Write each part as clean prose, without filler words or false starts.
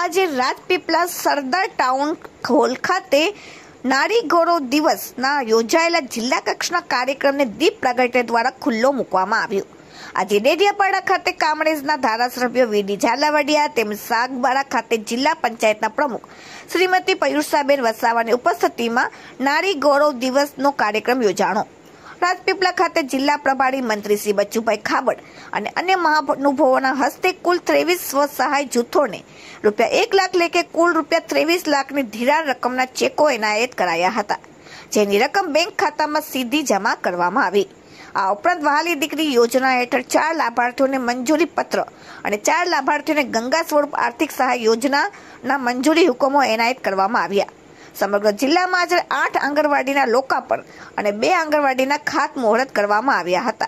આજે રાજપીપળા સરદાર town hall ખાતે નારી ગૌરવ દિવસના યોજાયેલા જિલ્લા કક્ષાના કાર્યક્રમને દીપ પ્રાગટ્ય દ્વારા ખુલ્લો મૂકવામાં આવ્યો। આજે ડેડિયાપાડા ખાતે કામરેજના ધારાસભ્ય વીડી ઝાલાવાડિયા તેમજ સાગબારા ખાતે જિલ્લા પંચાયતના પ્રમુખ શ્રીમતી પયુષાબેન વસાવાની ઉપસ્થિતિમાં નારી ગૌરવ દિવસનો કાર્યક્રમ યોજાણો। રાજપીપળા ખાતે જિલ્લા પ્રભારી મંત્રી શ્રી બચુભાઈ ખાબડ અને અન્ય મહાનુભાવોના હસ્તે કુલ 23 સ્વસહાય જૂથોને ₹1 લાખ લેખે કુલ ₹23 લાખની ધિરાણ રકમના ચેકો એનાયત કરાયા હતા, જેની રકમ બેંક ખાતામાં સીધી જમા કરવામાં આવી। આ ઉપરાંત વહાલી દીકરી યોજના હેઠળ 4 લાભાર્થીઓને મંજૂરી પત્ર અને 4 લાભાર્થીઓને ગંગા સ્વરૂપ આર્થિક સહાય યોજનાના મંજૂરી હુકમો એનાયત કરવામાં આવ્યા। સમગ્ર જિલ્લામાં આજે 8 આંગણવાડીના લોકાર્પણ અને 2 આંગણવાડીના ખાતમુહૂર્ત કરવામાં આવ્યા હતા।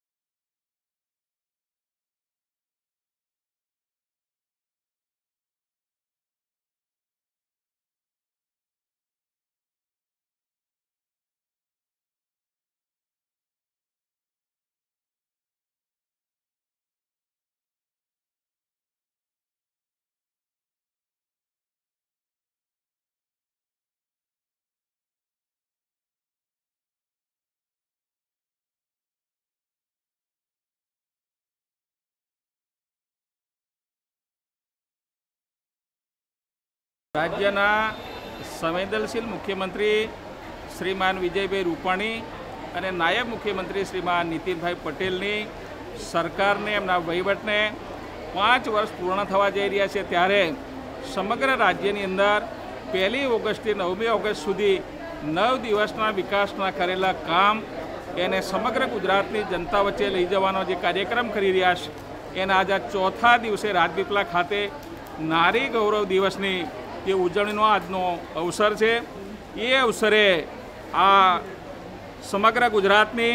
રાજ્યના સંવેદનશીલ મુખ્યમંત્રી શ્રીમાન વિજયભાઈ રૂપાણી અને નાયબ મુખ્યમંત્રી શ્રીમાન નીતિનભાઈ પટેલની સરકારને એમના વહીવટને 5 વર્ષ પૂર્ણ થવા જઈ રહ્યા છે, ત્યારે સમગ્ર રાજ્યની અંદર 1 ઓગસ્ટથી 9 ઓગસ્ટ સુધી 9 દિવસના વિકાસના કરેલા કામ એને સમગ્ર ગુજરાતની જનતા વચ્ચે લઈ જવાનો જે કાર્યક્રમ કરી રહ્યા છે, એના આજે 4થા દિવસે રાજપીપળા ખાતે નારી ગૌરવ દિવસની જે ઉજવણીનો આજનો અવસર છે, એ અવસરે આ સમગ્ર ગુજરાતની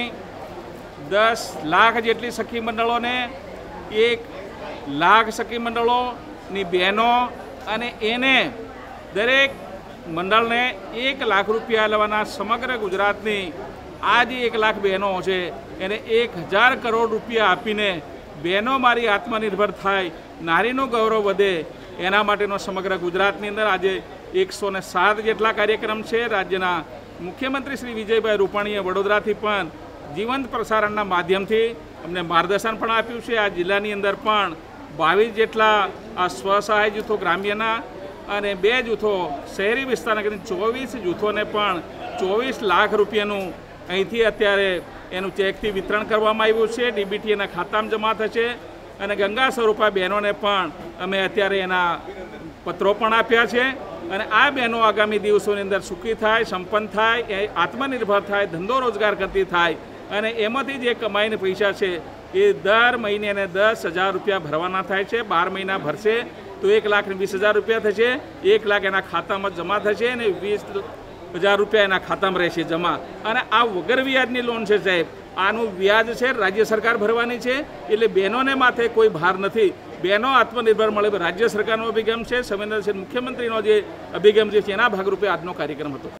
10 લાખ જેટલી સખી મંડળોને 1 લાખ સખી મંડળોની બહેનો અને એને દરેક મંડળને 1 લાખ રૂપિયા લેવાના સમગ્ર ગુજરાતની આ જે 1 લાખ બહેનો છે એને 1000 કરોડ રૂપિયા આપીને બહેનો મારી આત્મનિર્ભર થાય, નારીનું ગૌરવ વધે, એના માટેનો સમગ્ર ગુજરાતની અંદર આજે 107 જેટલા કાર્યક્રમ છે। રાજ્યના મુખ્યમંત્રી શ્રી વિજયભાઈ રૂપાણીએ વડોદરાથી પણ જીવંત પ્રસારણના માધ્યમથી અમને માર્ગદર્શન પણ આપ્યું છે। આ જિલ્લાની અંદર પણ 22 જેટલા આ સ્વસહાય જૂથો ગ્રામ્યના અને 2 જૂથો શહેરી વિસ્તારના કરીને 24 જૂથોને પણ 24 લાખ રૂપિયાનું અહીંથી અત્યારે એનું ચેકથી વિતરણ કરવામાં આવ્યું છે, ડીબીટી એના ખાતામાં જમા થશે અને ગંગા સ્વરૂપા બહેનોને પણ અમે અત્યારે એના પત્રો પણ આપ્યા છે અને આ બહેનો આગામી દિવસોની અંદર સુખી થાય, સંપન્ન થાય, આત્મનિર્ભર થાય, ધંધો રોજગાર કરતી થાય અને એમાંથી જે કમાઈને પૈસા છે એ દર મહિને એને 10,000 રૂપિયા ભરવાના થાય છે। 12 મહિના ભરશે તો 1,20,000 રૂપિયા થશે, 1 લાખ એના ખાતામાં જમા થશે અને 20,000 રૂપિયા એના ખાતામાં રહેશે જમા। અને આ વગર વ્યાજની લોન છે સાહેબ, આનું વ્યાજ છે રાજ્ય સરકાર ભરવાની છે, એટલે બહેનોને માથે કોઈ ભાર નથી, બહેનો આત્મનિર્ભર મળે। રાજ્ય સરકારનો અભિગમ છે, સંવેદનશીલ મુખ્યમંત્રીનો જે અભિગમ છે એના ભાગરૂપે આજનો કાર્યક્રમ હતો।